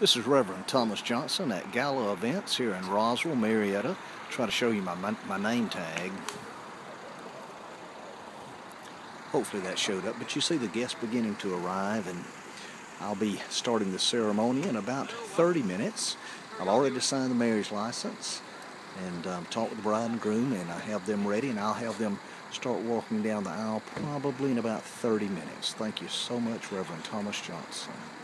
This is Reverend Thomas Johnson at Gala Events here in Roswell, Marietta. Try to show you my name tag. Hopefully that showed up, but you see the guests beginning to arrive, and I'll be starting the ceremony in about 30 minutes. I've already signed the marriage license and talked with the bride and groom, and I have them ready, and I'll have them start walking down the aisle probably in about 30 minutes. Thank you so much, Reverend Thomas Johnson.